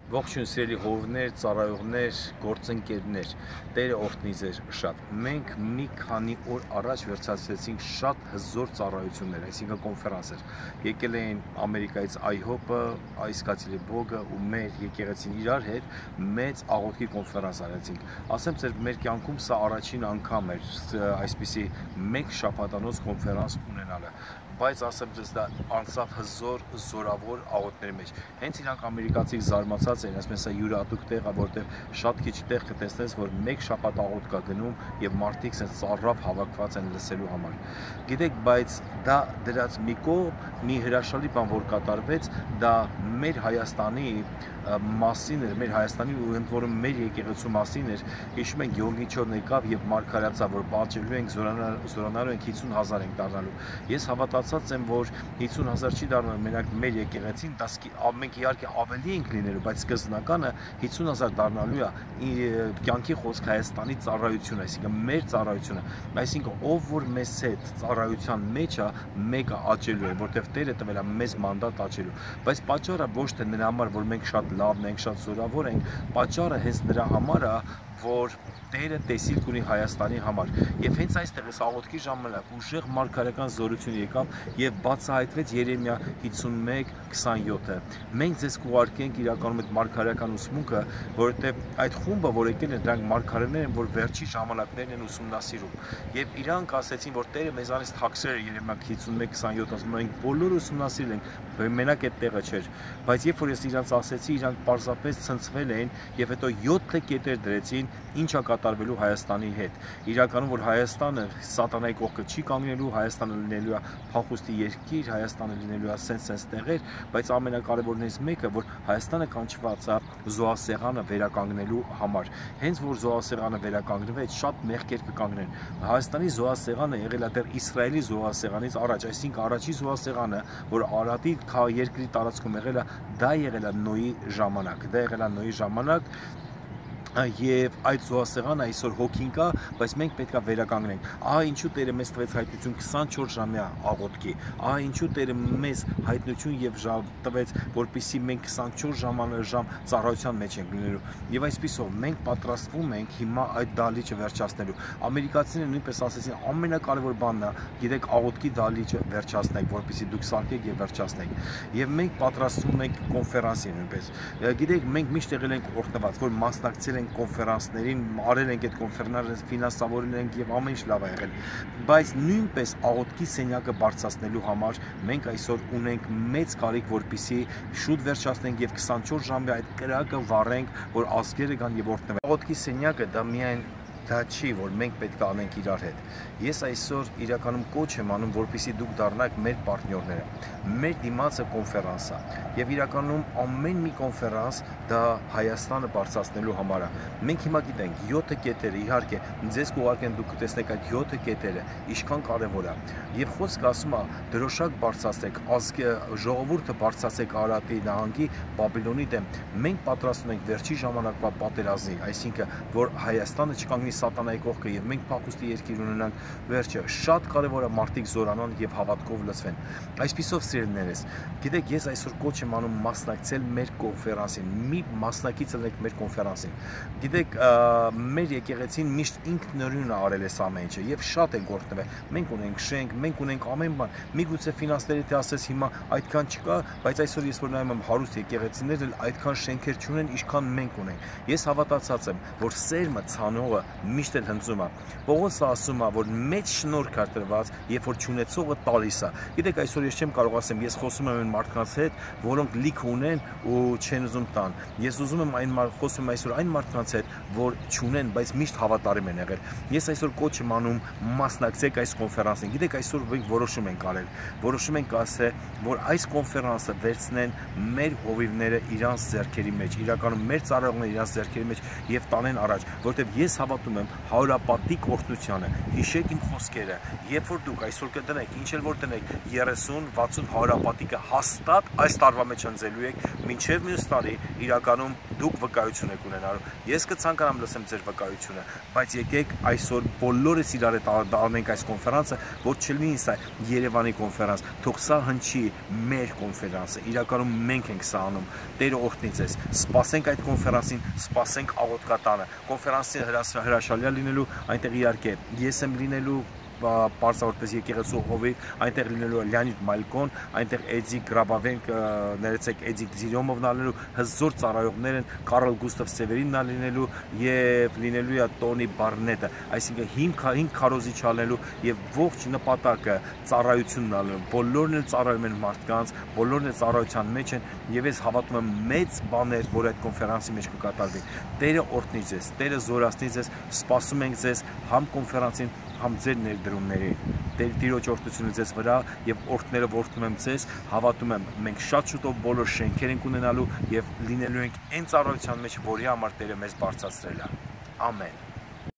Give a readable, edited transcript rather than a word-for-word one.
Ողջույն սիրելի հովներ, ծառայողներ, գործընկերներ, Տերը օրհնի ձեզ շատ։ Մենք մի քանի օր առաջ վերջացրեցինք շատ հզոր ծառայություններ, այսինքն կոնֆերանսեր։ Եկել էին Ամերիկայից IHOP-ը, Իսկացիլի Բոգը ու մեր եկեղեցին իրար հետ մեծ աղոթքի կոնֆերանս արեցինք։ Ասեմ ձեր մեր կյանքում սա առաջին անգամ էր այսպիսի մեկ շաբաթանոց կոնֆերանս ունենալը։ Բայց ասեմ ձեզ դա անցավ հզոր, զորավոր աղոթների մեջ։ Հենց իրանք ամերիկացիք զարմացած էին, ասում են սա յուրահատուկ տեղ է, որտեղ շատ քիչ տեղ կտեսնես, որ մեկ շաբաթ աղոթք կա գնում եւ մարդիկ sense ծառավ հավաքված են լսելու համար։ Գիտեք, բայց դա դրած մի կողմ մի հրաշալի բան որ կատարվեց, դա մեր Հայաստանի մասին էր, մեր Հայաստանի ու ընդ որում մեր եկեղեցու մասին էր։ Հիշում ենք Յոգիչոն եկավ եւ մարգարացա, որ պատժելու ենք զորանալու ենք 50,000 ենք դառնալու։ Ես հավատացած եմ, որ 50,000 չի դառնալու մենակ մեր եկեղեցին, մենք իհարկե ավելի ենք լինելու, բայց սկզբնականը 50,000 դառնալու է կյանքի խոսք Հայաստանի ծառայությունը, այսինքն մեր ծառայությունը, այսինքն ով որ մեզ հետ ծառայության մեջ է, մեկը աճելու է, որտեղ Տերը տվել է մեզ մանդատ աճելու, բայց պատճառը ոչ թե նրա համար, որ մենք շատ լավն ենք, շատ զորավոր ենք, պատճառը հենց նրա համար է, որ Տերը տեսիլք ունի Հայաստանի համար։ Եվ հենց այստեղ էս աղոթքի ժամանակ ուժեղ մարգարեական զորություն եկավ եւ բացահայտվեց Երեմիա 51:27-ը։ Մենք ձեզ կուղարկենք իրականում այդ մարգարեական ուսմունքը, որովհետեւ այդ խումբը, որ եկել են, դրանք մարգարեներ են, որ վերջի ժամանակներն են ուսումնասիրում։ Եվ իրանք ասեցին, որ Տերը մեզանից թաքցրել է Երեմիա 51:27, ասում ենք բոլորը ուսումնասիրել ենք, մենակ այդ տեղը չէր։ Բայց երբ որ ես իրանց ասեցի, իրանք պարզապես ցնցվել էին եւ հետո 7 կետեր դրեցին, ինչա կատարվելու Հայաստանի հետ։ Իրականում որ Հայաստանը սատանայի կողքը չի կանգնելու, Հայաստանը լինելու է փախուստի երկիր, Հայաստանը լինելու է sense տեղեր, բայց ամենակարևորներից մեկը, որ Հայաստանը կանչված է զոհասեղանը վերականգնելու համար։ Հենց որ զոհասեղանը վերականգնվեց, շատ մեղքեր կկանգնեն։ Հայաստանի զոհասեղանը եղել է դեռ Իսրայելի զոհասեղանից առաջ, այսինքն առաջի զոհասեղանը, որ Արարատի երկրի տարածքում եղել է, դա եղել է Նոյի ժամանակ, Եվ այդ զոհասեղանը այսօր հոգին կա, բայց մենք պետք է վերականգնենք։ Ահա ինչու Տերը մեզ տվեց հայտնություն 24 ժամյա աղոթքի։ Ահա ինչու Տերը մեզ հայտնություն եւ տվեց, որպեսզի մենք 24 ժամ ծառայության մեջ ենք լինելու։ Եվ այսպիսով մենք պատրաստվում ենք հիմա այդ դահլիճը վերջացնելու։ Ամերիկացիները նույնպես ասեցին, ամենակարևոր բանն է, գիտեք, աղոթքի դահլիճը վերջացնենք, որպեսզի դուք սարքեք եւ վերջացնեք։ Եվ մենք պատրաստվում ենք կոնֆերանսի նույնպես։ Գիտեք, մենք միշտ եղել ենք օրհնված, որ մասնակցել ենք կոնֆերանսներին, արել ենք այդ կոնֆերանսները, ֆինանսավորել ենք եւ ամեն ինչ լավ է եղել։ Բայց նույնպես աղոթքի սենյակը բարձրացնելու համար մենք այսօր ունենք մեծ կարիք, որպեսզի շուտ վերջացնենք եւ 24 ժամյա այդ կրակը վառենք, որ ազգերը գան եւ օրհնվեն։ Աղոթքի սենյակը դա միայն դա չի, որ մենք պետք է անենք իրար հետ։ Ես այսօր իրականում կոչ եմ անում, որպեսզի դուք դառնաք մեր պարտներները։ Մեր դիմացը կոնֆերանս է եւ իրականում ամեն մի կոնֆերանս դա Հայաստանը բարձրացնելու համար է։ Մենք հիմա գիտենք 7 կետերը, իհարկե, ձեզ կուղարկեն դուք կտեսնեք այդ 7 կետերը, ինչքան կարեւոր է։ Եվ խոսքը ասում է դրոշակ բարձրացրեք, ժողովուրդը բարձրացրեք Արարատի նահանգի Բաբելոնի դեմ։ Մենք պատրաստվում ենք վերջի ժամանակվա պատերազմի, այսինքն որ Հայաստանը չկանգնի սատանայի կողքը եւ մենք փախուստի երկիր ունենանք վերջը շատ կարեւոր է մարդիկ զորանան եւ հավատքով լցվեն։ Այսպիսով սիրելիներս, գիտեք, ես այսօր կոչ եմ անում մասնակցել մեր կոնֆերանսին, մի մասնակից ելնեք մեր կոնֆերանսին։ Գիտեք, մեր եկեղեցին միշտ ինքնուրույն է արել այս ամեն ինչը եւ շատ են գործվել։ Մենք ունենք շենք, մենք ունենք ամեն բան։ Միգուցե ֆինանսների թե ասես հիմա այդքան չկա, բայց այսօր ես որ նայում եմ հարուստ եկեղեցիներ էլ այդքան շենքեր չունեն, ինչքան մենք ունենք։ Ես հավատացած եմ, որ սերմը ցանողը միշտ էլ հնձում է։ Պողոսը ասում է, որ մեծ շնորհք է տրված, երբ որ չունեցողը տալիս է։ Գիտեք, այսօր ես չեմ կարող ասեմ, ես խոսում եմ այն մարդկանց հետ, որոնք լիք ունեն ու չեն ուզում տան։ Ես ուզում եմ խոսում եմ այսօր այն մարդկանց հետ, որ չունեն, բայց միշտ հավատարիմ են եղել։ Ես այսօր կոչ եմ անում մասնակցեք այս կոնֆերանսին։ Գիտեք, այսօր մենք որոշում ենք արել։ Որոշում ենք ասել, որ այս կոնֆերանսը վերցնեն մեր հովիվները իրանց ձեռքերի մեջ, իրականում մեր ծառայողները իրանց ձեռքերի մեջ եւ տանեն առաջ, որովհետեւ ես հավատում հավատում եմ հարյուրապատիկ օրհնությանը։ Հիշեք իմ խոսքերը, երբ որ դուք այսօր կդնեք, ինչ էլ որ դնեք 30, 60 հարյուրապատիկը հաստատ այս տարվա մեջ ընձելու եք, մինչև մյուս տարի իրականում դուք վկայություն եք ունենալու։ Ես կցանկանամ լսեմ ձեր վկայությունը, բայց եկեք այսօր բոլորս իրար անենք այս կոնֆերանսը, որ չլինի սա Երևանի կոնֆերանս, թող սա հնչի մեր կոնֆերանսը, իրականում մենք ենք սա անում, Տերը օրհնի ձեզ, սպասենք այդ կոնֆերանսին, սպասենք աղոթքատանը, կոնֆերանսի հրաշալիա լինելու, այնտեղ իհարկե ես եմ լինելու, պարզավորապես եկեղեցու հովիվ, այնտեղ լինելու Լեոնիդ Մալկոն, այնտեղ Էդիկ Գրաբավենք, ներեցեք Էդիկ Զիրոմովն ալնելու, հզոր ծառայողներ են, Կարլ Գուստավ Սևերինն ալնելու եւ լինելու է Տոնի Բարնետը, այսինքն 5 քարոզիչ ալնելու եւ ողջ նպատակը ծառայությունն ալնելու, բոլորն էլ ծառայում են մարդկանց, բոլորն էլ ծառայության մեջ են եւ ես հավատում եմ մեծ բաներ, որ այդ կոնֆերանսի մեջ կկատարվի։ Տերը օրհնի ձեզ, Տերը զորացնի ձեզ, սպասում ենք ձեզ համ կոնֆերանսին, համ ձեր ներդրումների, Տիրոջ օրհնությունը ձեզ վրա եւ օրհներով օրհնում եմ ձեզ, հավատում եմ մենք շատ շուտով բոլոր շենքեր ենք ունենալու եւ լինելու ենք այն ծառայության մեջ, որի համար Տերը մեզ բարձրացրել է։ Ամեն։